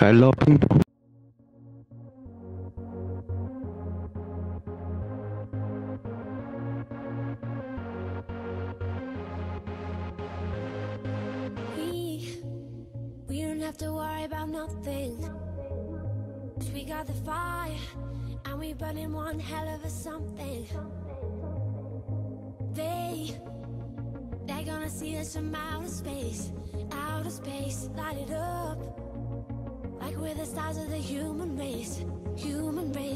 I love ping pong. We don't have to worry about nothing. 'Cause we got the fire, and we burning one hell of a something. They're gonna see us from outer space, light it up like we're the stars of the human race, human race.